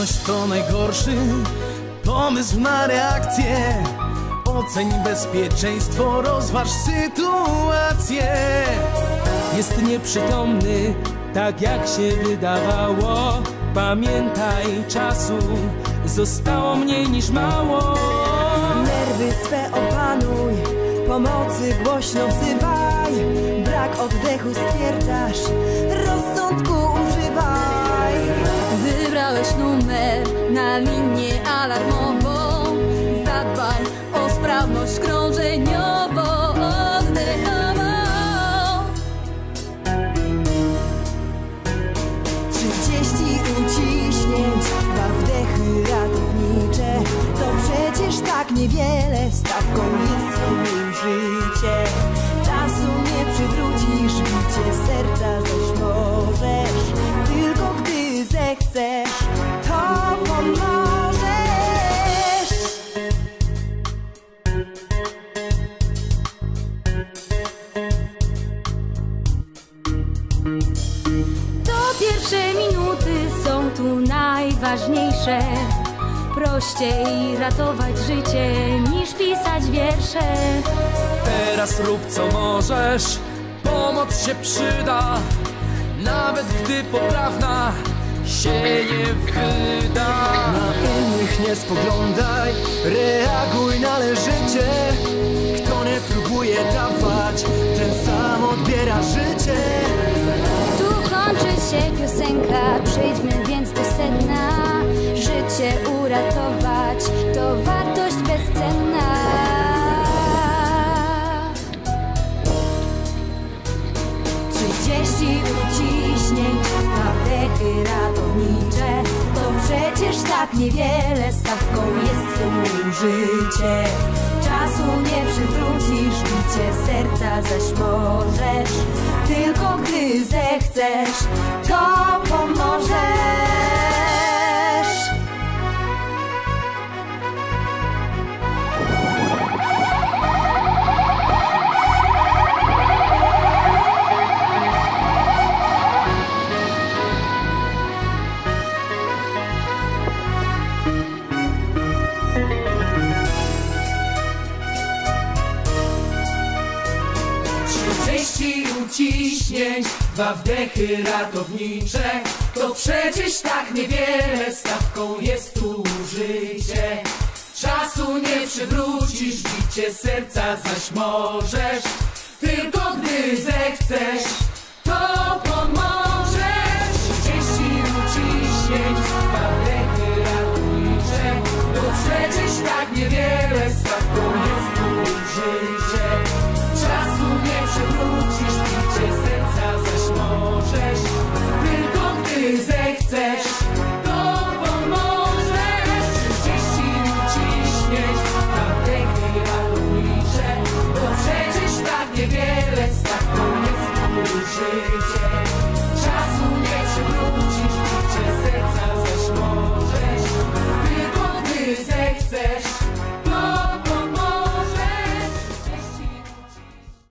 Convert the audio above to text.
Bezradność to najgorszy pomysł na reakcję. Oceń bezpieczeństwo, rozważ sytuację. Jest nieprzytomny, tak jak się wydawało. Pamiętaj, czasu zostało mniej niż mało. Nerwy swe opanuj, pomocy głośno wzywaj. Brak oddechu stwierdzasz, rozsądku używaj. Wybrałeś numer na linię alarmową. Zadbaj o sprawność krążeniową, oddechową. 30 uciśnięć, 2 wdechy ratownicze. To przecież tak niewiele, stawką jest twoje życie. Czasu nie przywrócisz, bicie serca zaś możesz. Tylko gdy zechcesz, to pomożesz. To pierwsze minuty są tu najważniejsze. Prościej ratować życie niż pisać wiersze. Teraz rób co możesz, pomoc się przyda. Nawet gdy poprawna się nie wyda. Na innych nie spoglądaj, reaguj należycie. Kto nie próbuje dawać, ten sam odbiera życie. Tu kończy się piosenka, przejdźmy więc do sedna. Życie uratować to wartość bezcenna. Uciśnięć, 2 wdechy ratownicze. To przecież tak niewiele, stawką jest tu życie. Czasu nie przywrócisz, bicie serca zaś możesz. Tylko gdy zechcesz, to pomożesz. Uciśnięć, 2 wdechy ratownicze. To przecież tak niewiele, stawką jest tu życie. Czasu nie przywrócisz, bicie serca zaś możesz. Tylko gdy zechcesz,